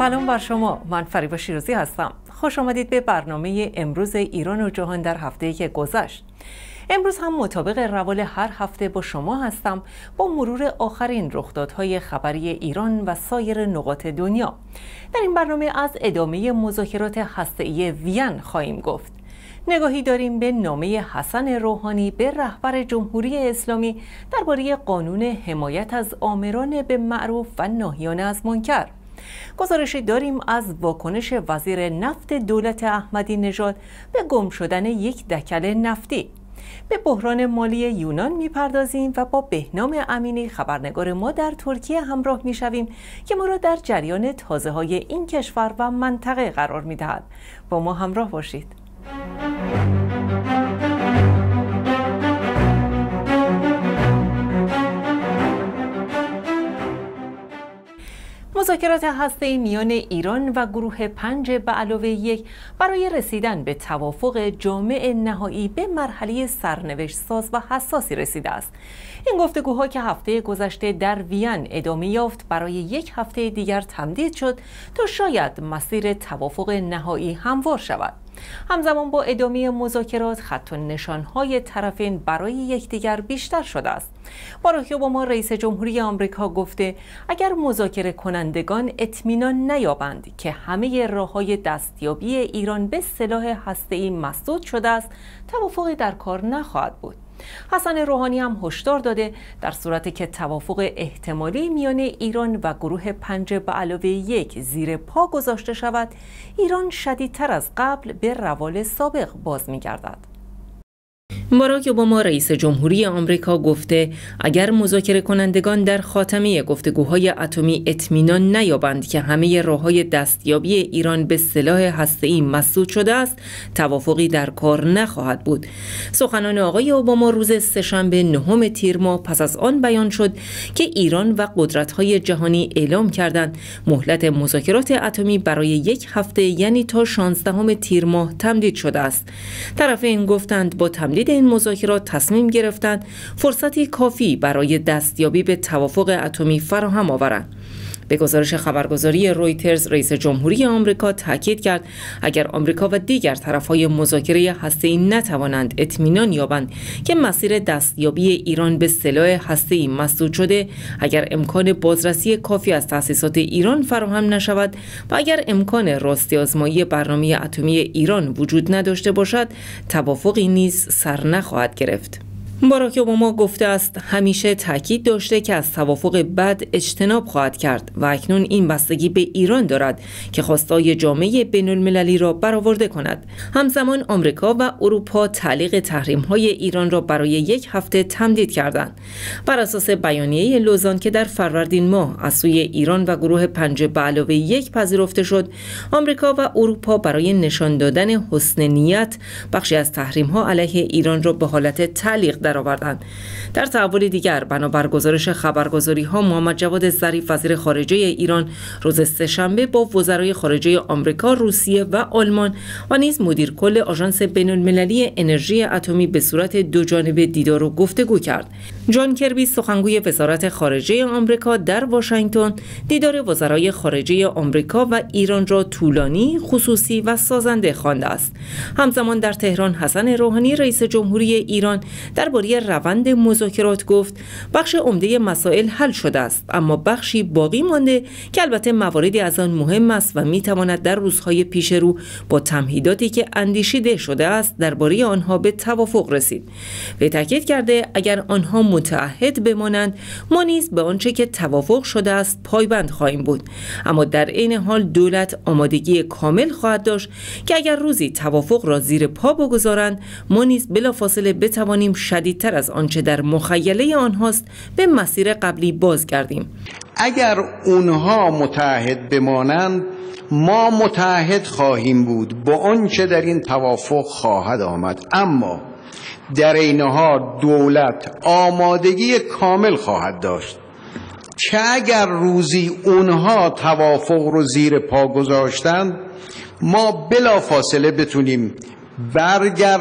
سلام بر شما، من فریبا شیرازی هستم. خوش آمدید به برنامه امروز ایران و جهان در هفته‌ای که گذشت. امروز هم مطابق روال هر هفته با شما هستم با مرور آخرین رخدادهای خبری ایران و سایر نقاط دنیا. در این برنامه از ادامه مذاکرات هسته‌ای وین خواهیم گفت. نگاهی داریم به نامه حسن روحانی به رهبر جمهوری اسلامی درباره قانون حمایت از آمران به معروف و ناهیان از منکر. گزارشی داریم از واکنش وزیر نفت دولت احمدی نژاد به گم شدن یک دکل نفتی. به بحران مالی یونان میپردازیم و با بهنام امینی خبرنگار ما در ترکیه همراه میشویم که ما را در جریان تازه‌های این کشور و منطقه قرار میدهد. با ما همراه باشید. مذاکرات هسته‌ای میان ایران و گروه 5+1 برای رسیدن به توافق جامع نهایی به مرحله سرنوشت ساز و حساسی رسیده است. این گفتگوها که هفته گذشته در وین ادامه یافت برای یک هفته دیگر تمدید شد تا شاید مسیر توافق نهایی هموار شود. همزمان با ادامه مذاکرات خط و نشانهای طرفین برای یکدیگر بیشتر شده است. باراک اوباما رئیس جمهوری آمریکا گفته اگر مذاکره کنندگان اطمینان نیابند که همه راه‌های دستیابی ایران به سلاح هسته‌ای مسدود شده است، توافقی در کار نخواهد بود. حسن روحانی هم هشدار داده در صورتی که توافق احتمالی میان ایران و گروه 5+1 زیر پا گذاشته شود، ایران شدیدتر از قبل به روال سابق باز می‌گردد. باراک اوباما رئیس جمهوری آمریکا گفته اگر مذاکره کنندگان در خاتمه گفتگوهای اتمی اطمینان نیابند که همه راه‌های دستیابی ایران به سلاح هسته‌ای مسدود شده است، توافقی در کار نخواهد بود. سخنان آقای اوباما روز سه‌شنبه 9 تیر ماه پس از آن بیان شد که ایران و قدرت‌های جهانی اعلام کردند مهلت مذاکرات اتمی برای یک هفته یعنی تا 16 تیر ماه تمدید شده است. طرفین گفتند با تمدید این مذاکرات تصمیم گرفتند فرصتی کافی برای دستیابی به توافق اتمی فراهم آورند. به گزارش خبرگزاری رویترز رئیس جمهوری آمریکا تاکید کرد اگر آمریکا و دیگر طرف‌های مذاکره هسته‌ای نتوانند اطمینان یابند که مسیر دستیابی ایران به سلاح هسته‌ای مسدود شده، اگر امکان بازرسی کافی از تأسیسات ایران فراهم نشود و اگر امکان راستی آزمایی برنامه اتمی ایران وجود نداشته باشد، توافقی نیز سر نخواهد گرفت. باراک اوباما گفته است همیشه تاکید داشته که از توافق بد اجتناب خواهد کرد و اکنون این بستگی به ایران دارد که خواستای جامعه بین‌المللی را برآورده کند. همزمان آمریکا و اروپا تعلیق تحریم‌های ایران را برای یک هفته تمدید کردند. بر اساس بیانیه لوزان که در فروردین ماه از سوی ایران و گروه 5+1 پذیرفته شد، آمریکا و اروپا برای نشان دادن حسن نیت بخشی از تحریم‌ها علیه ایران را به حالت تعلیق درآوردند. در تحول دیگر بنابر گزارش خبرگزاری‌ها محمد جواد ظریف وزیر خارجه ایران روز سه‌شنبه با وزرای خارجه آمریکا، روسیه و آلمان و نیز مدیر کل آژانس بین‌المللی انرژی اتمی به صورت دوجانبه دیدار و گفتگو کرد. جان کربی سخنگوی وزارت خارجه آمریکا در واشنگتن دیدار وزرای خارجه آمریکا و ایران را طولانی، خصوصی و سازنده خوانده است. همزمان در تهران حسن روحانی رئیس جمهوری ایران درباره روند مذاکرات گفت بخش عمده مسائل حل شده است، اما بخشی باقی مانده که البته مواردی از آن مهم است و میتواند در روزهای پیش رو با تمهیداتی که اندیشیده شده است درباره آنها به توافق رسید. و تاکید کرده اگر آنها متعهد بمانند ما نیز به آنچه که توافق شده است پایبند خواهیم بود، اما در عین حال دولت آمادگی کامل خواهد داشت که اگر روزی توافق را زیر پا بگذارند ما نیز بلافاصله بتوانیم شدیدتر از آنچه در مخیله آنهاست به مسیر قبلی بازگردیم. اگر اونها متعهد بمانند ما متعهد خواهیم بود با آنچه در این توافق خواهد آمد، اما در عین حال دولت آمادگی کامل خواهد داشت که اگر روزی اونها توافق رو زیر پا گذاشتند ما بلافاصله بتونیم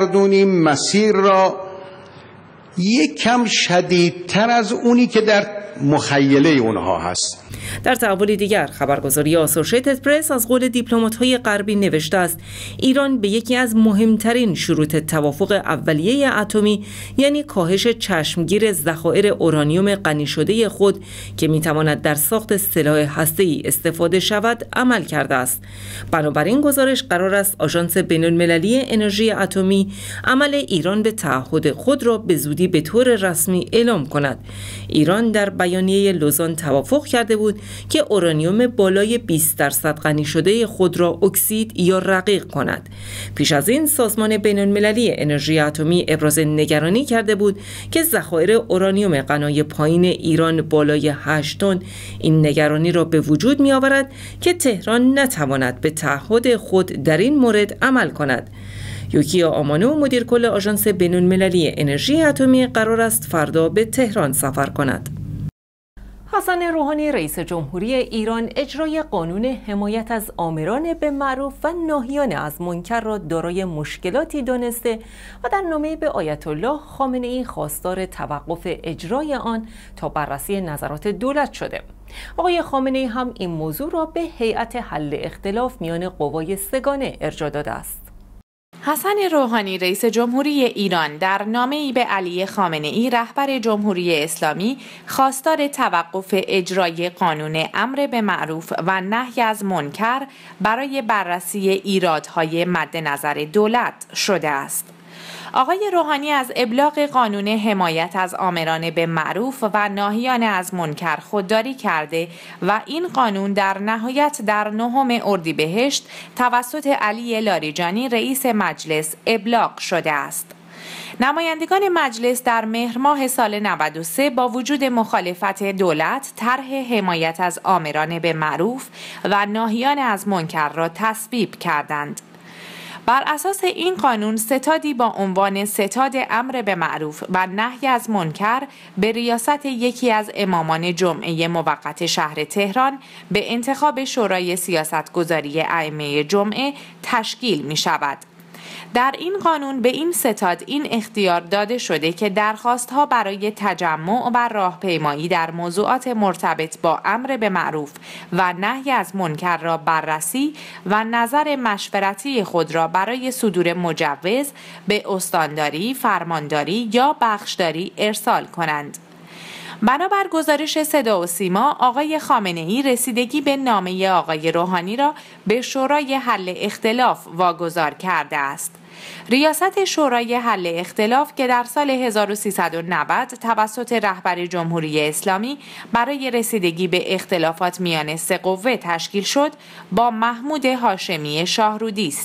برگردونیم مسیر را یک کم شدیدتر از اونی که در مخیله اونها هست. در تحول دیگر خبرگزاری آسوشیتد پرس از قول دیپلمات‌های غربی نوشته است ایران به یکی از مهمترین شروط توافق اولیه اتمی یعنی کاهش چشمگیر ذخایر اورانیوم غنی شده خود که میتواند در ساخت سلاح هسته‌ای استفاده شود عمل کرده است. بنابراین گزارش قرار است آژانس بین‌المللی انرژی اتمی عمل ایران به تعهد خود را به زودی به طور رسمی اعلام کند. ایران در بیانیه لوزان توافق کرده بود که اورانیوم بالای 20% غنی شده خود را اکسید یا رقیق کند. پیش از این سازمان بین‌المللی انرژی اتمی ابراز نگرانی کرده بود که ذخایر اورانیوم غنای پایین ایران بالای 8 تن این نگرانی را به وجود می آورد که تهران نتواند به تعهد خود در این مورد عمل کند. یوکیا آمانو مدیر کل آژانس بین‌المللی انرژی اتمی قرار است فردا به تهران سفر کند. حسن روحانی رئیس جمهوری ایران اجرای قانون حمایت از آمران به معروف و ناهیان از منکر را دارای مشکلاتی دانسته و در نامه‌ای به آیت الله خامنه‌ای خواستار توقف اجرای آن تا بررسی نظرات دولت شده. آقای خامنه‌ای هم این موضوع را به هیئت حل اختلاف میان قوای سگانه ارجاع داده است. حسن روحانی رئیس جمهوری ایران در نامه‌ای به علی خامنه‌ای رهبر جمهوری اسلامی خواستار توقف اجرای قانون امر به معروف و نهی از منکر برای بررسی ایرادهای مد نظر دولت شده است. آقای روحانی از ابلاغ قانون حمایت از آمران به معروف و ناهیان از منکر خودداری کرده و این قانون در نهایت در 9 اردیبهشت توسط علی لاریجانی رئیس مجلس ابلاغ شده است. نمایندگان مجلس در مهر ماه سال 93 با وجود مخالفت دولت طرح حمایت از آمران به معروف و ناهیان از منکر را تصویب کردند. بر اساس این قانون ستادی با عنوان ستاد امر به معروف و نهی از منکر به ریاست یکی از امامان جمعه موقت شهر تهران به انتخاب شورای سیاستگذاری ائمه جمعه تشکیل می شود. در این قانون به این ستاد این اختیار داده شده که درخواست‌ها برای تجمع و راهپیمایی در موضوعات مرتبط با امر به معروف و نهی از منکر را بررسی و نظر مشورتی خود را برای صدور مجوز به استانداری، فرمانداری یا بخشداری ارسال کنند. بنابر گزارش صدا و سیما، آقای خامنه‌ای رسیدگی به نامه آقای روحانی را به شورای حل اختلاف واگذار کرده است. ریاست شورای حل اختلاف که در سال 1390 توسط رهبر جمهوری اسلامی برای رسیدگی به اختلافات میان سه قوه تشکیل شد، با محمود هاشمی شاهرودی است.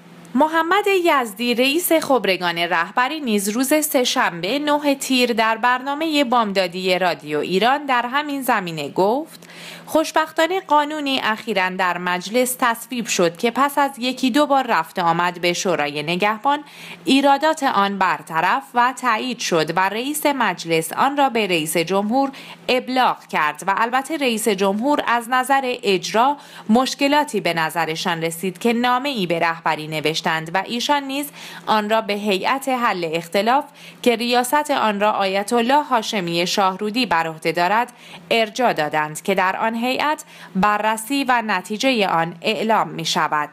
محمد یزدی رئیس خبرگان رهبری نیز روز سه‌شنبه 9 تیر در برنامه بامدادی رادیو ایران در همین زمینه گفت: خوشبختانه قانونی اخیراً در مجلس تصویب شد که پس از 1-2 بار رفت آمد به شورای نگهبان ایرادات آن برطرف و تایید شد و رئیس مجلس آن را به رئیس جمهور ابلاغ کرد و البته رئیس جمهور از نظر اجرا مشکلاتی به نظرشان رسید که نامه‌ای به رهبری نوشتند و ایشان نیز آن را به هیئت حل اختلاف که ریاست آن را آیت الله هاشمی شاهرودی بر عهده دارد ارجاع دادند که در آن هیئت بررسی و نتیجه آن اعلام می شود.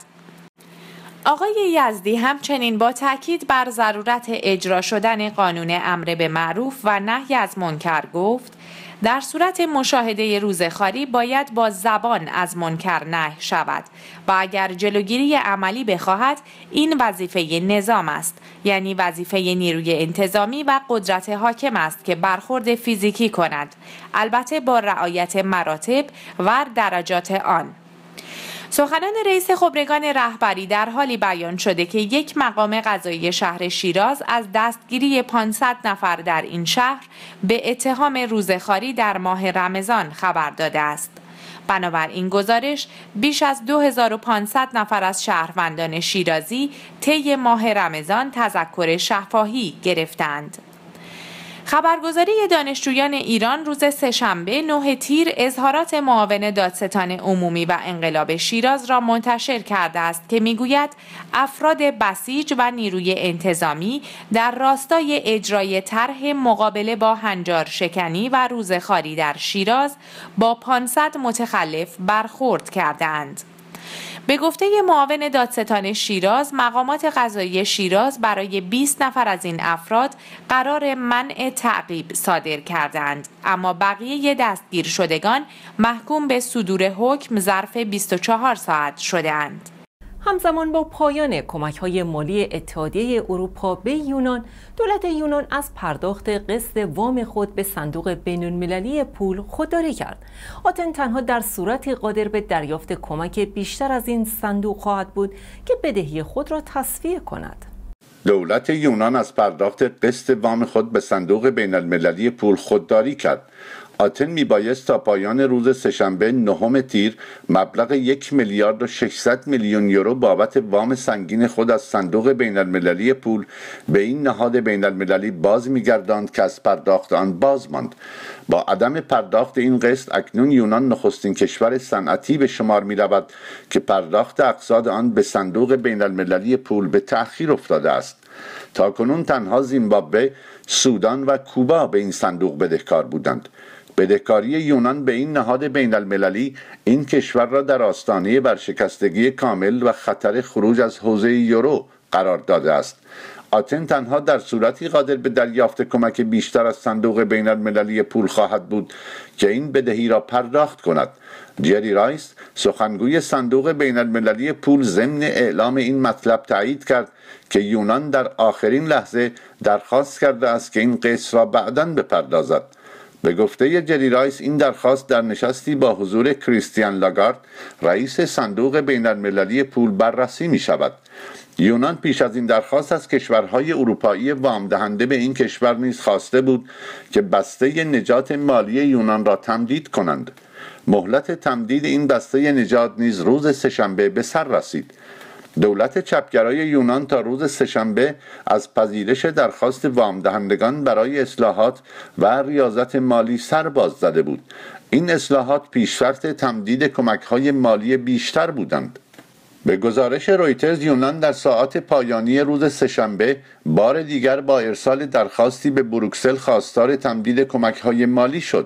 آقای یزدی همچنین با تاکید بر ضرورت اجرا شدن قانون امر به معروف و نهی از منکر گفت: در صورت مشاهده روزخواری باید با زبان از منکر نهی شود و اگر جلوگیری عملی بخواهد این وظیفه نظام است، یعنی وظیفه نیروی انتظامی و قدرت حاکم است که برخورد فیزیکی کند، البته با رعایت مراتب و درجات آن. سخنان رئیس خبرگان رهبری در حالی بیان شده که یک مقام قضایی شهر شیراز از دستگیری 500 نفر در این شهر به اتهام روزخواری در ماه رمضان خبر داده است. بنابراین گزارش بیش از 2500 نفر از شهروندان شیرازی طی ماه رمضان تذکر شفاهی گرفتند. خبرگزاری دانشجویان ایران روز سه‌شنبه 9 تیر اظهارات معاون دادستان عمومی و انقلاب شیراز را منتشر کرده است که میگوید افراد بسیج و نیروی انتظامی در راستای اجرای طرح مقابله با هنجار شکنی و روزخواری در شیراز با 500 متخلف برخورد کردند. به گفته معاون دادستان شیراز، مقامات قضایی شیراز برای 20 نفر از این افراد قرار منع تعقیب صادر کردند، اما بقیه دستگیر شدگان محکوم به صدور حکم ظرف 24 ساعت شدند. همزمان با پایان کمک‌های مالی اتحادیه اروپا به یونان، دولت یونان از پرداخت قسط وام خود به صندوق بین‌المللی پول خودداری کرد. آتن تنها در صورتی قادر به دریافت کمک بیشتر از این صندوق خواهد بود که بدهی خود را تسویه کند. دولت یونان از پرداخت قسط وام خود به صندوق بین‌المللی پول خودداری کرد. آتن میبایست تا پایان روز سه‌شنبه 9 تیر مبلغ 1 میلیارد و 600 میلیون یورو بابت وام سنگین خود از صندوق بین‌المللی پول به این نهاد بین‌المللی باز می‌گرداند که از پرداخت آن باز ماند. با عدم پرداخت این قسط اکنون یونان نخستین کشور صنعتی به شمار می‌رود که پرداخت اقساط آن به صندوق بین‌المللی پول به تأخیر افتاده است. تاکنون تنها زیمبابوه، سودان و کوبا به این صندوق بدهکار بودند. بدهکاری یونان به این نهاد بین المللی این کشور را در آستانه ورشکستگی کامل و خطر خروج از حوزه یورو قرار داده است. آتن تنها در صورتی قادر به دریافت کمک بیشتر از صندوق بین المللی پول خواهد بود که این بدهی را پرداخت کند. جری رایس، سخنگوی صندوق بین المللی پول، ضمن اعلام این مطلب تایید کرد که یونان در آخرین لحظه درخواست کرده است که این قسط را بعداً بپردازد. به گفته جری رایس، این درخواست در نشستی با حضور کریستیان لاگارد، رئیس صندوق بین المللی پول، بررسی می شود. یونان پیش از این درخواست از کشورهای اروپایی وام دهنده به این کشور نیز خواسته بود که بسته نجات مالی یونان را تمدید کنند. مهلت تمدید این بسته نجات نیز روز سه‌شنبه به سر رسید. دولت چپگرای یونان تا روز سه‌شنبه از پذیرش درخواست وام دهندگان برای اصلاحات و ریاضت مالی سر باز زده بود. این اصلاحات پیش‌شرط تمدید کمک‌های مالی بیشتر بودند. به گزارش رویترز، یونان در ساعات پایانی روز سه‌شنبه بار دیگر با ارسال درخواستی به بروکسل خواستار تمدید کمک‌های مالی شد.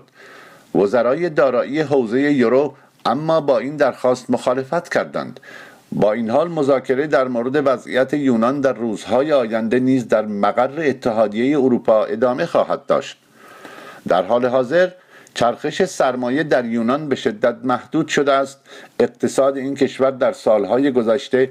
وزرای دارایی حوزه یورو اما با این درخواست مخالفت کردند. با این حال مذاکره در مورد وضعیت یونان در روزهای آینده نیز در مقر اتحادیه اروپا ادامه خواهد داشت. در حال حاضر چرخش سرمایه در یونان به شدت محدود شده است. اقتصاد این کشور در سالهای گذشته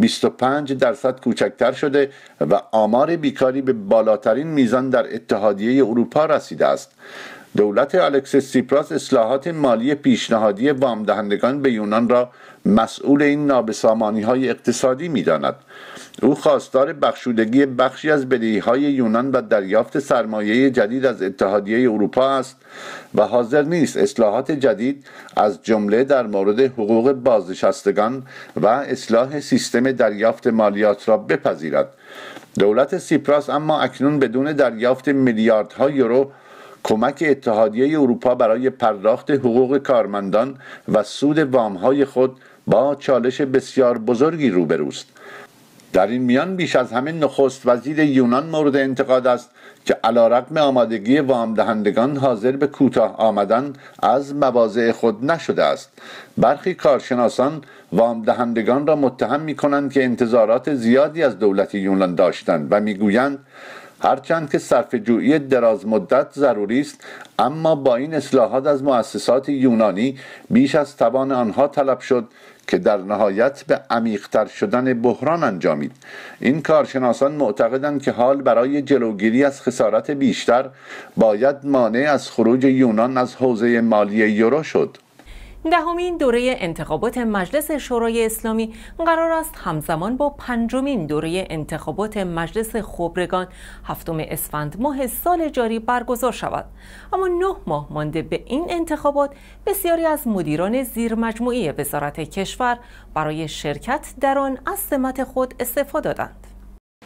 25% کوچکتر شده و آمار بیکاری به بالاترین میزان در اتحادیه اروپا رسیده است. دولت الکسیس سیپراس اصلاحات مالی پیشنهادی وام دهندگان به یونان را مسئول این نابسامانی‌های اقتصادی می‌داند. او خواستار بخشودگی بخشی از بدهی‌های یونان و دریافت سرمایه جدید از اتحادیه اروپا است و حاضر نیست اصلاحات جدید از جمله در مورد حقوق بازنشستگان و اصلاح سیستم دریافت مالیات را بپذیرد. دولت سیپراس اما اکنون بدون دریافت میلیاردها یورو کمک اتحادیه اروپا برای پرداخت حقوق کارمندان و سود وام‌های خود با چالش بسیار بزرگی روبروست. در این میان بیش از همه نخست وزیر یونان مورد انتقاد است که علیرغم آمادگی وام دهندگان حاضر به کوتاه آمدن از مواضع خود نشده است. برخی کارشناسان وام دهندگان را متهم می‌کنند که انتظارات زیادی از دولت یونان داشتند و می‌گویند هرچند که صرفه‌جویی دراز مدت ضروری است، اما با این اصلاحات از مؤسسات یونانی بیش از توان آنها طلب شد که در نهایت به عمیق‌تر شدن بحران انجامید. این کارشناسان معتقدند که حال برای جلوگیری از خسارت بیشتر باید مانع از خروج یونان از حوزه مالی یورو شد. دهمین دوره انتخابات مجلس شورای اسلامی قرار است همزمان با پنجمین دوره انتخابات مجلس خبرگان 7 اسفند ماه سال جاری برگزار شود. اما 9 ماه مانده به این انتخابات بسیاری از مدیران زیرمجموعه وزارت کشور برای شرکت در آن از سمت خود استعفا دادند.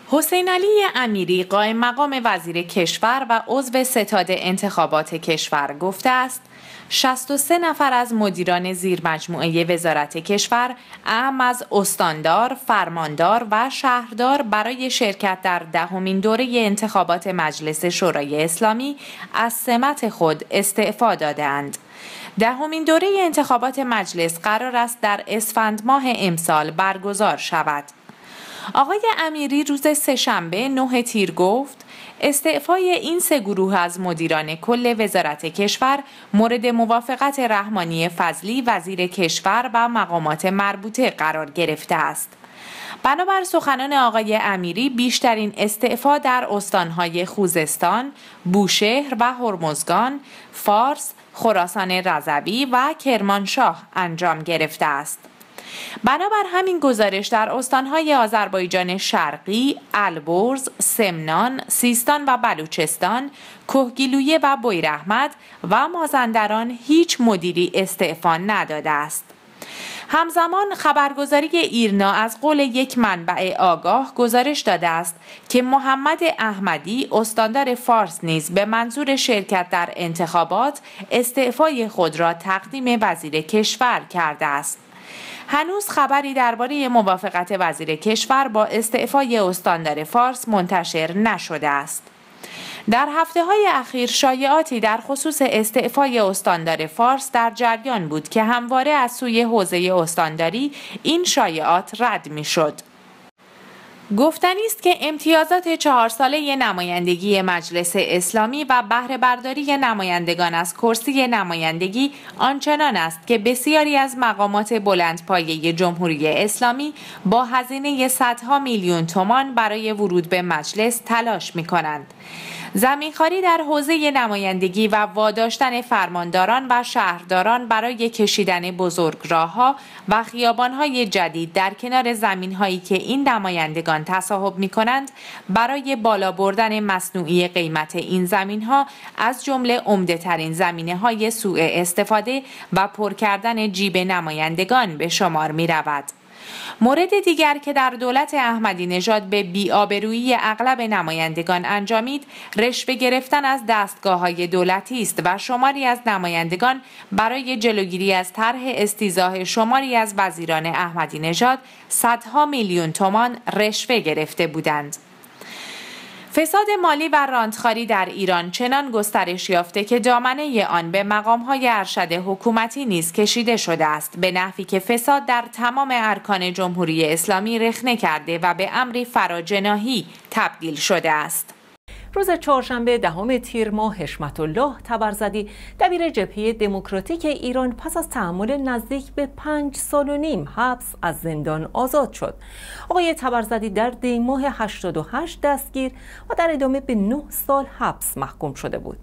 حسین علی امیری قائم مقام وزیر کشور و عضو ستاد انتخابات کشور گفته است 63 نفر از مدیران زیرمجموعه وزارت کشور اعم از استاندار، فرماندار و شهردار برای شرکت در 10مین دوره انتخابات مجلس شورای اسلامی از سمت خود استعفا دادند. 10مین دوره انتخابات مجلس قرار است در اسفند ماه امسال برگزار شود. آقای امیری روز سه‌شنبه 9 تیر گفت استعفای این 3 گروه از مدیران کل وزارت کشور مورد موافقت رحمانی فضلی وزیر کشور و مقامات مربوطه قرار گرفته است. بنابر سخنان آقای امیری بیشترین استعفا در استانهای خوزستان، بوشهر و هرمزگان، فارس، خراسان رضوی و کرمانشاه انجام گرفته است. بنابر همین گزارش در استانهای آذربایجان شرقی، البرز، سمنان، سیستان و بلوچستان، کهگیلویه و بویراحمد و مازندران هیچ مدیری استعفا نداده است. همزمان خبرگزاری ایرنا از قول یک منبع آگاه گزارش داده است که محمد احمدی استاندار فارس نیز به منظور شرکت در انتخابات استعفای خود را تقدیم وزیر کشور کرده است. هنوز خبری درباره موافقت وزیر کشور با استعفای استاندار فارس منتشر نشده است. در هفته‌های اخیر شایعاتی در خصوص استعفای استاندار فارس در جریان بود که همواره از سوی حوزه استانداری این شایعات رد می‌شد. گفتنی است که امتیازات 4 ساله نمایندگی مجلس اسلامی و بهره برداری نمایندگان از کرسی نمایندگی آنچنان است که بسیاری از مقامات بلندپایه جمهوری اسلامی با هزینه صدها میلیون تومان برای ورود به مجلس تلاش می‌کنند. زمینخواری در حوزه نمایندگی و واداشتن فرمانداران و شهرداران برای کشیدن بزرگراه‌ها و خیابان‌های جدید در کنار زمین‌هایی که این نمایندگان تصاحب می‌کنند برای بالا بردن مصنوعی قیمت این زمین‌ها از جمله عمده‌ترین زمینه‌های سوء استفاده و پر کردن جیب نمایندگان به شمار می‌رود. مورد دیگر که در دولت احمدی نژاد به بی‌آبرویی اغلب نمایندگان انجامید، رشوه گرفتن از دستگاه‌های دولتی است و شماری از نمایندگان برای جلوگیری از طرح استیضاح شماری از وزیران احمدی نژاد صدها میلیون تومان رشوه گرفته بودند. فساد مالی و رانتخواری در ایران چنان گسترش یافته که دامنه آن به مقام‌های ارشد حکومتی نیز کشیده شده است، به نحوی که فساد در تمام ارکان جمهوری اسلامی رخنه کرده و به امری فراجناحی تبدیل شده است. روز چهارشنبه 10 تیر ماه حشمت الله طبرزدی دبیر جبهه دموکراتیک ایران پس از تحمل نزدیک به 5 سال و نیم حبس از زندان آزاد شد. آقای طبرزدی در دی ماه 88 دستگیر و در ادامه به 9 سال حبس محکوم شده بود.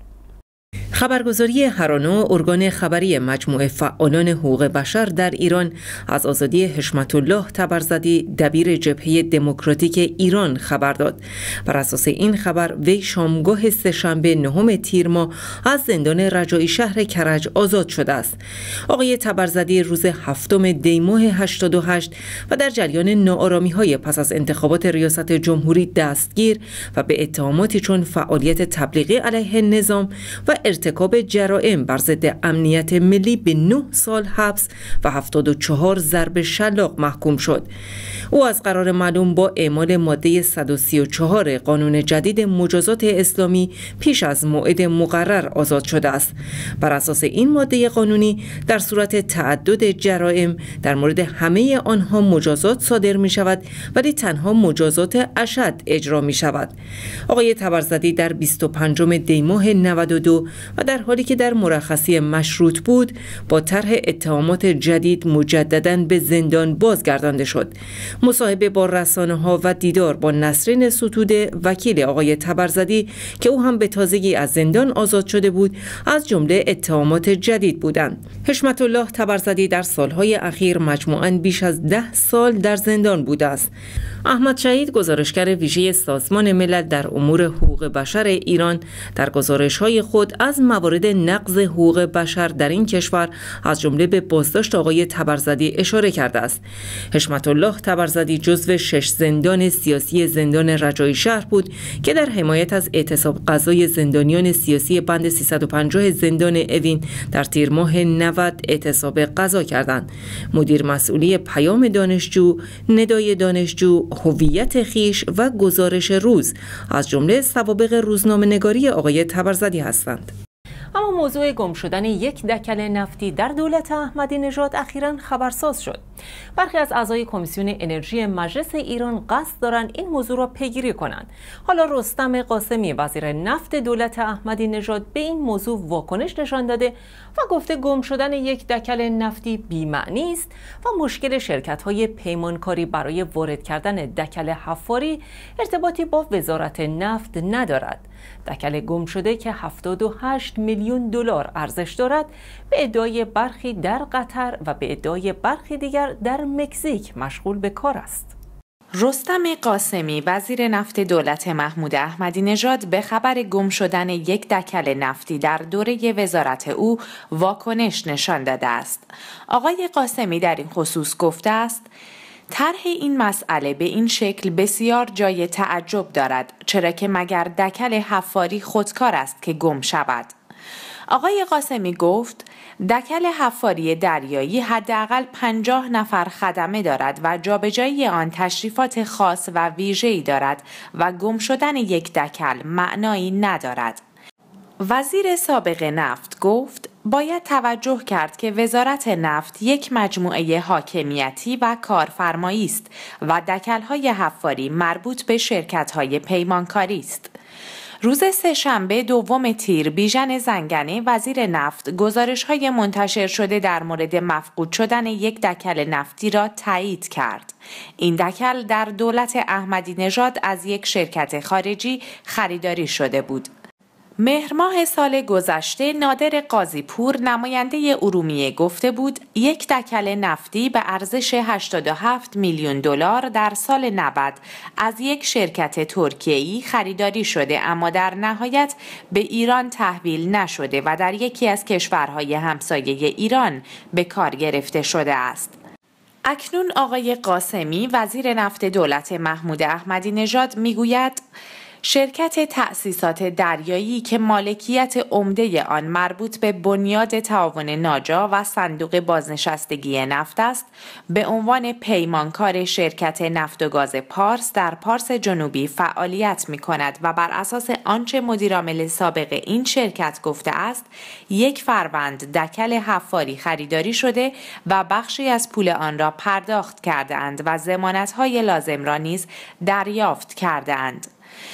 خبرگزاری هرانا، ارگان خبری مجموعه فعالان حقوق بشر در ایران، از آزادی حشمت الله طبرزدی دبیر جبهه دموکراتیک ایران خبر داد. بر اساس این خبر وی شامگاه سه‌شنبه 9 تیر ماه از زندان رجایی شهر کرج آزاد شده است. آقای طبرزدی روز 7 دی ماه 88 و در جریان ناآرامی‌های پس از انتخابات ریاست جمهوری دستگیر و به اتهاماتی چون فعالیت تبلیغی علیه نظام و ارتکاب جرائم بر ضد امنیت ملی به 9 سال حبس و 74 ضرب شلاق محکوم شد. او از قرار معلوم با اعمال ماده 134 قانون جدید مجازات اسلامی پیش از موعد مقرر آزاد شده است. بر اساس این ماده قانونی در صورت تعدد جرائم در مورد همه آنها مجازات صادر می شود، ولی تنها مجازات اشد اجرا می شود. آقای طبرزدی در 25 دی ماه 92 و در حالی که در مرخصی مشروط بود با طرح اتهامات جدید مجدداً به زندان بازگردانده شد. مصاحبه با رسانه‌ها و دیدار با نسرین ستوده وکیل آقای طبرزدی که او هم به تازگی از زندان آزاد شده بود از جمله اتهامات جدید بودند. حشمت الله طبرزدی در سالهای اخیر مجموعاً بیش از 10 سال در زندان بوده است. احمد شهید، گزارشگر ویژه سازمان ملل در امور حقوق بشر ایران، در گزارش‌های خود از از موارد نقض حقوق بشر در این کشور از جمله به بازداشت آقای تبرزدی اشاره کرده است. حشمت الله تبرزدی جزو 6 زندان سیاسی زندان رجایی شهر بود که در حمایت از اعتصاب قضای زندانیان سیاسی بند 350 زندان اوین در تیر ماه 90 اعتصاب قضا کردند. مدیر مسئولی پیام دانشجو، ندای دانشجو، هویت خیش و گزارش روز از جمله سوابق روزنامه‌نگاری آقای تبرزدی هستند. اما موضوع گم شدن یک دکل نفتی در دولت احمدی نژاد اخیراً خبرساز شد. برخی از اعضای کمیسیون انرژی مجلس ایران قصد دارند این موضوع را پیگیری کنند. حالا رستم قاسمی وزیر نفت دولت احمدی نژاد به این موضوع واکنش نشان داده و گفته گم شدن یک دکل نفتی بی‌معنی است و مشکل شرکت‌های پیمانکاری برای وارد کردن دکل حفاری ارتباطی با وزارت نفت ندارد. دکل گم شده که 78 میلیون دلار ارزش دارد به ادعای برخی در قطر و به ادعای برخی دیگر در مکزیک مشغول به کار است. رستم قاسمی وزیر نفت دولت محمود احمدی نژاد به خبر گم شدن یک دکل نفتی در دوره وزارت او واکنش نشان داده است. آقای قاسمی در این خصوص گفته است: طرح این مسئله به این شکل بسیار جای تعجب دارد، چرا که مگر دکل حفاری خودکار است که گم شود. آقای قاسمی گفت دکل حفاری دریایی حداقل 50 نفر خدمه دارد و جابجایی آن تشریفات خاص و ویژه‌ای دارد و گم شدن یک دکل معنایی ندارد. وزیر سابق نفت گفت باید توجه کرد که وزارت نفت یک مجموعه حاکمیتی و کارفرمایی است و دکل‌های حفاری مربوط به شرکت‌های پیمانکاری است. روز سه‌شنبه 2 تیر بیژن زنگنه وزیر نفت گزارش‌های منتشر شده در مورد مفقود شدن یک دکل نفتی را تایید کرد. این دکل در دولت احمدی نژاد از یک شرکت خارجی خریداری شده بود. مهر ماه سال گذشته نادر قاضی‌پور نماینده ارومیه گفته بود یک دکل نفتی به ارزش 87 میلیون دلار در سال 90 از یک شرکت ترکیه‌ای خریداری شده اما در نهایت به ایران تحویل نشده و در یکی از کشورهای همسایه ایران به کار گرفته شده است. اکنون آقای قاسمی وزیر نفت دولت محمود احمدی نژاد میگوید شرکت تأسیسات دریایی که مالکیت عمده آن مربوط به بنیاد تعاون ناجا و صندوق بازنشستگی نفت است، به عنوان پیمانکار شرکت نفت و گاز پارس در پارس جنوبی فعالیت می کند و بر اساس آنچه مدیرعامل سابق این شرکت گفته است، 1 فروند دکل حفاری خریداری شده و بخشی از پول آن را پرداخت کرده اند و ضمانت‌های لازم را نیز دریافت کرده اند.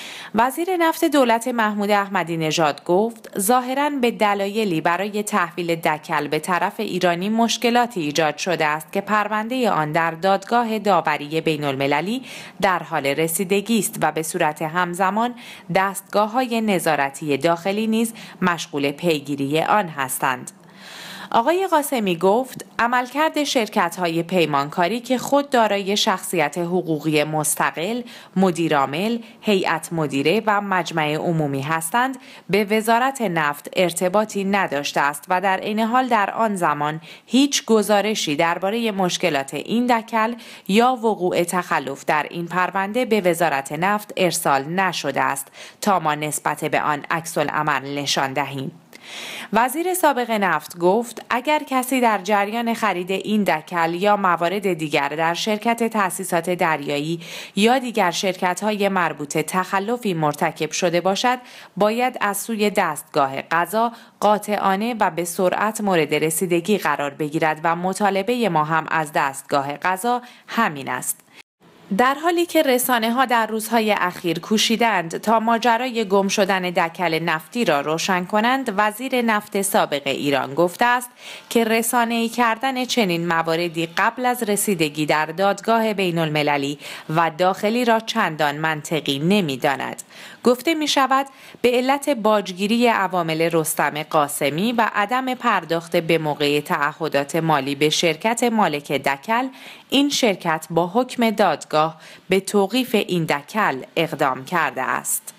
وزیر نفت دولت محمود احمدی نژاد گفت ظاهراً به دلایلی برای تحویل دکل به طرف ایرانی مشکلاتی ایجاد شده است که پرونده آن در دادگاه داوری بین‌المللی در حال رسیدگی است و به صورت همزمان دستگاه‌های نظارتی داخلی نیز مشغول پیگیری آن هستند. آقای قاسمی گفت عملکرد شرکت‌های پیمانکاری که خود دارای شخصیت حقوقی مستقل، مدیرعامل، هیئت مدیره و مجمع عمومی هستند به وزارت نفت ارتباطی نداشته است و در عین حال در آن زمان هیچ گزارشی درباره مشکلات این دکل یا وقوع تخلف در این پرونده به وزارت نفت ارسال نشده است تا ما نسبت به آن عکس‌العمل نشان دهیم. وزیر سابق نفت گفت اگر کسی در جریان خرید این دکل یا موارد دیگر در شرکت تأسیسات دریایی یا دیگر شرکت‌های مربوطه تخلفی مرتکب شده باشد باید از سوی دستگاه قضا قاطعانه و به سرعت مورد رسیدگی قرار بگیرد و مطالبه ما هم از دستگاه قضا همین است. در حالی که رسانه‌ها در روزهای اخیر کوشیدند تا ماجرای گم شدن دکل نفتی را روشن کنند، وزیر نفت سابق ایران گفته است که رسانه‌ای کردن چنین مواردی قبل از رسیدگی در دادگاه بین‌المللی و داخلی را چندان منطقی نمی‌داند. گفته می شود به علت باجگیری عوامل رستم قاسمی و عدم پرداخت به موقع تعهدات مالی به شرکت مالک دکل، این شرکت با حکم دادگاه به توقیف این دکل اقدام کرده است.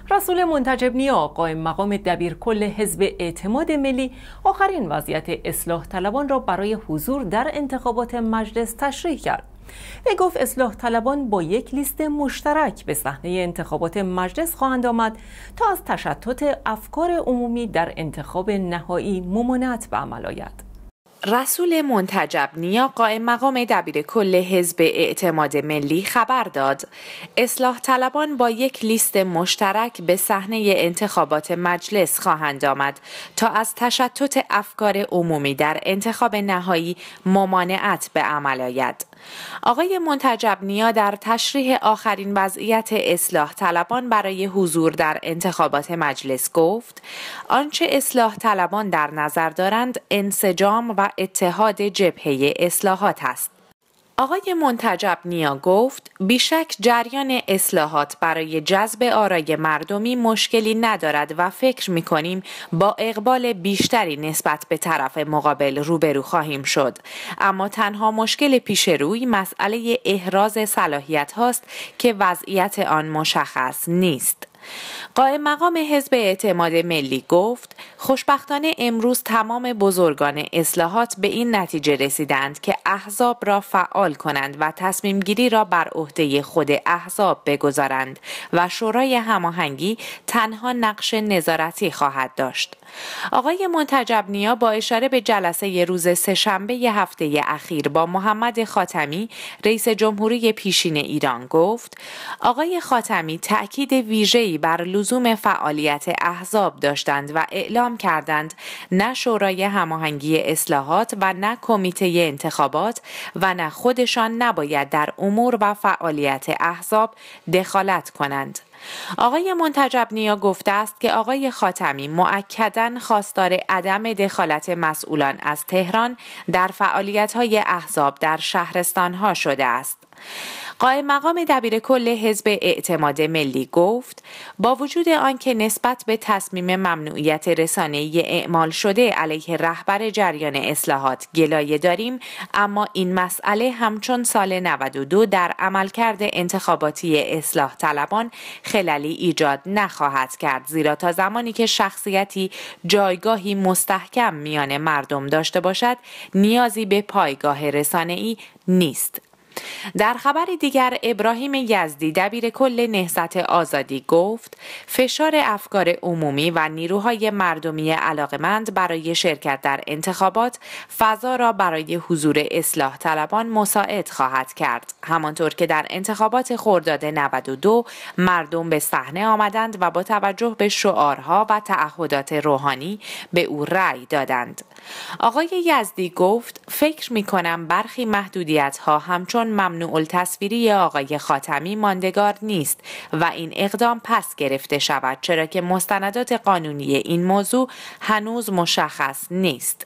رسول منتجب نیا قائم مقام دبیرکل حزب اعتماد ملی آخرین وضعیت اصلاح طلبان را برای حضور در انتخابات مجلس تشریح کرد. وی گفت اصلاح طلبان با یک لیست مشترک به صحنه انتخابات مجلس خواهند آمد تا از تشتت افکار عمومی در انتخاب نهایی ممانعت به عمل آید. رسول منتجب نیا قائم مقام دبیرکل حزب اعتماد ملی خبر داد اصلاح طلبان با یک لیست مشترک به صحنه انتخابات مجلس خواهند آمد تا از تشتت افکار عمومی در انتخاب نهایی ممانعت به عمل آید. آقای منتجب نیا در تشریح آخرین وضعیت اصلاح طلبان برای حضور در انتخابات مجلس گفت آنچه اصلاح طلبان در نظر دارند انسجام و اتحاد جبهه اصلاحات است. آقای منتجب نیا گفت بیشک جریان اصلاحات برای جذب آرای مردمی مشکلی ندارد و فکر می‌کنیم با اقبال بیشتری نسبت به طرف مقابل روبرو خواهیم شد، اما تنها مشکل پیش روی مسئله احراز صلاحیت هاست که وضعیت آن مشخص نیست. قائم مقام حزب اعتماد ملی گفت خوشبختانه امروز تمام بزرگان اصلاحات به این نتیجه رسیدند که احزاب را فعال کنند و تصمیم گیری را بر عهده خود احزاب بگذارند و شورای هماهنگی تنها نقش نظارتی خواهد داشت. آقای منتجب نیا با اشاره به جلسه روز سه‌شنبه هفته اخیر با محمد خاتمی رئیس جمهوری پیشین ایران گفت آقای خاتمی تأکید ویژه‌ای بر لزوم فعالیت احزاب داشتند و اعلام کردند نه شورای هماهنگی اصلاحات و نه کمیته انتخابات و نه خودشان نباید در امور و فعالیت احزاب دخالت کنند. آقای منتجب نیا گفته است که آقای خاتمی مؤکداً خواستار عدم دخالت مسئولان از تهران در فعالیت‌های احزاب در شهرستان‌ها شده است. قائم مقام دبیرکل حزب اعتماد ملی گفت با وجود آنکه نسبت به تصمیم ممنوعیت رسانه‌ای اعمال شده علیه رهبر جریان اصلاحات گلایه داریم، اما این مسئله همچون سال 92 در عملکرد انتخاباتی اصلاح طلبان خللی ایجاد نخواهد کرد، زیرا تا زمانی که شخصیتی جایگاهی مستحکم میان مردم داشته باشد نیازی به پایگاه رسانه‌ای نیست. در خبر دیگر ابراهیم یزدی دبیرکل نهضت آزادی گفت فشار افکار عمومی و نیروهای مردمی علاقمند برای شرکت در انتخابات فضا را برای حضور اصلاح طلبان مساعد خواهد کرد، همانطور که در انتخابات خرداد 92 مردم به صحنه آمدند و با توجه به شعارها و تعهدات روحانی به او رأی دادند. آقای یزدی گفت فکر می‌کنم برخی محدودیت‌ها همچون ممنوع التصویری آقای خاتمی ماندگار نیست و این اقدام پس گرفته شود، چرا که مستندات قانونی این موضوع هنوز مشخص نیست.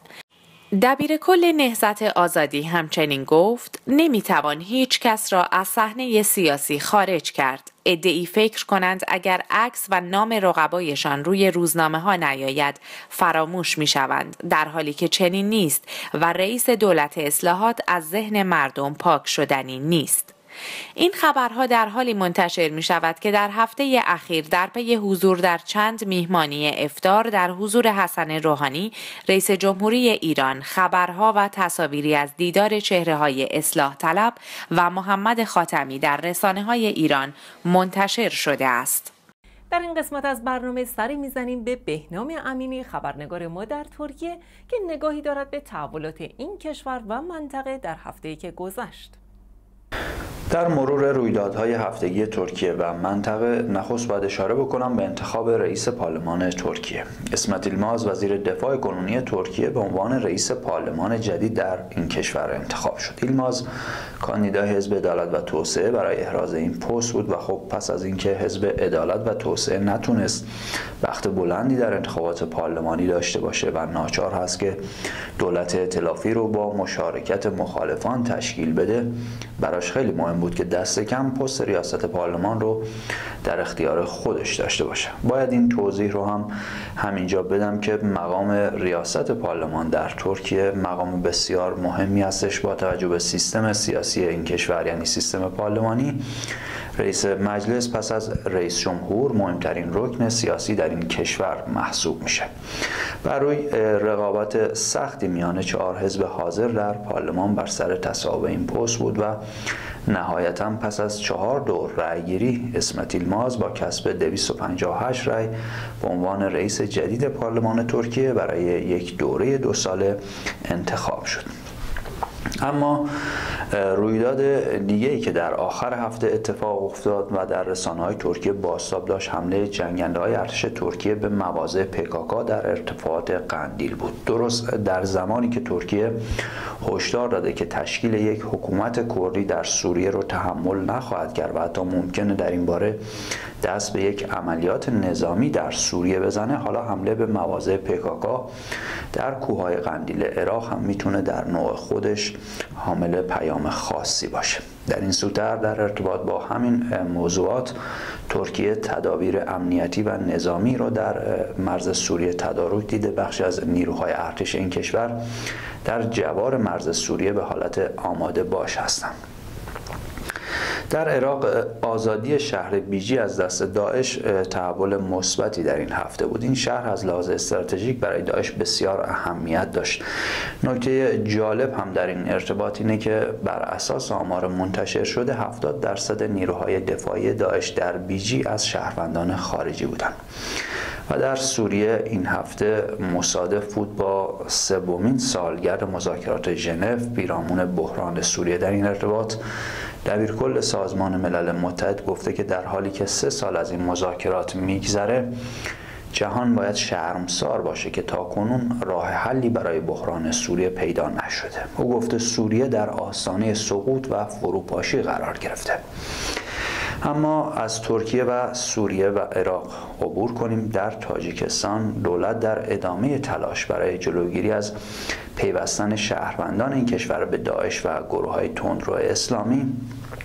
دبیرکل نهضت آزادی همچنین گفت نمیتوان هیچ کس را از صحنه سیاسی خارج کرد. عده‌ای فکر کنند اگر عکس و نام رقبایشان روی روزنامه ها نیاید فراموش می شوند، در حالی که چنین نیست و رئیس دولت اصلاحات از ذهن مردم پاک شدنی نیست. این خبرها در حالی منتشر می شود که در هفته اخیر در پی حضور در چند میهمانی افطار در حضور حسن روحانی رئیس جمهوری ایران خبرها و تصاویری از دیدار چهره‌های اصلاح طلب و محمد خاتمی در رسانه‌های ایران منتشر شده است. در این قسمت از برنامه سری میزنیم به بهنام امینی خبرنگار ما در ترکیه که نگاهی دارد به تحولات این کشور و منطقه در هفته‌ای که گذشت. در مرور رویدادهای هفتگی ترکیه و منطقه نخست باید اشاره بکنم به انتخاب رئیس پارلمان ترکیه. اسمت یلماز وزیر دفاع کنونی ترکیه به عنوان رئیس پارلمان جدید در این کشور انتخاب شد. یلماز کاندیدای حزب عدالت و توسعه برای احراز این پست بود و خب پس از اینکه حزب عدالت و توسعه نتونست بخت بلندی در انتخابات پارلمانی داشته باشه و ناچار هست که دولت ائتلافی رو با مشارکت مخالفان تشکیل بده، براش خیلی مهم بود که دست کم پست ریاست پارلمان رو در اختیار خودش داشته باشه. باید این توضیح رو هم همینجا بدم که مقام ریاست پارلمان در ترکیه مقام بسیار مهمی هستش با توجه به سیستم سیاسی این کشور، یعنی سیستم پارلمانی، رئیس مجلس پس از رئیس جمهور مهمترین رکن سیاسی در این کشور محسوب میشه. بر روی رقابت سختی میان 4 حزب حاضر در پارلمان بر سر تصویب این پست بود و نهایتاً پس از 4 دور رأیگیری اسمت یلماز با کسب 258 رأی به عنوان رئیس جدید پارلمان ترکیه برای یک دوره 2 ساله انتخاب شد. اما رویداد دیگه‌ای که در آخر هفته اتفاق افتاد و در رسانه‌های ترکیه بازتاب داشت حمله جنگنده‌های ارتش ترکیه به مواضع PKK در ارتفاعات قندیل بود. درست در زمانی که ترکیه هشدار داده که تشکیل یک حکومت کردی در سوریه رو تحمل نخواهد کرد و حتی ممکنه در این باره دست به یک عملیات نظامی در سوریه بزنه، حالا حمله به مواضع PKK در کوههای قندیل عراق هم میتونه در نوع خودش حامل پیام خاصی باشه. در این سوتر در ارتباط با همین موضوعات ترکیه تدابیر امنیتی و نظامی را در مرز سوریه تدارک دیده. بخشی از نیروهای ارتش این کشور در جوار مرز سوریه به حالت آماده باش هستند. در عراق آزادی شهر بیجی از دست داعش تحول مثبتی در این هفته بود. این شهر از لحاظ استراتژیک برای داعش بسیار اهمیت داشت. نکته جالب هم در این ارتباط اینه که بر اساس آمار منتشر شده 70% نیروهای دفاعی داعش در بیجی از شهروندان خارجی بودند. و در سوریه این هفته مصادف بود با 3مین سالگرد مذاکرات ژنو پیرامون بحران سوریه. در این ارتباط دبیرکل سازمان ملل متحد گفته که در حالی که 3 سال از این مذاکرات میگذره جهان باید شرمسار باشه که تاکنون راه حلی برای بحران سوریه پیدا نشده. او گفته سوریه در آستانه سقوط و فروپاشی قرار گرفته. اما از ترکیه و سوریه و عراق عبور کنیم. در تاجیکستان دولت در ادامه تلاش برای جلوگیری از پیوستن شهروندان این کشور به داعش و گروه‌های تندرو اسلامی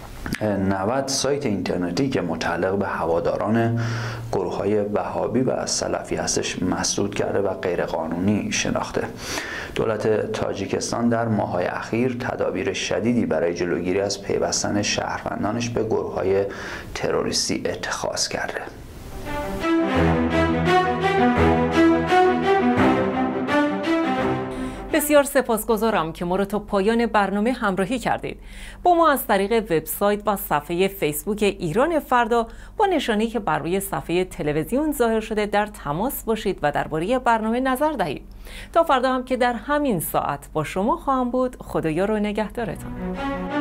90 سایت اینترنتی که متعلق به هواداران گروه‌های وهابی و سلفی هستش مسدود کرده و غیرقانونی شناخته. دولت تاجیکستان در ماه‌های اخیر تدابیر شدیدی برای جلوگیری از پیوستن شهروندانش به گروه‌های تروریستی اتخاذ کرده. بسیار سپاسگزارم که ما رو تا پایان برنامه همراهی کردید. با ما از طریق وبسایت و صفحه فیسبوک ایران فردا با نشانه‌ای که بر روی صفحه تلویزیون ظاهر شده در تماس باشید و درباره برنامه نظر دهید. تا فردا هم که در همین ساعت با شما خواهم بود. خدایا رو نگهدارتان.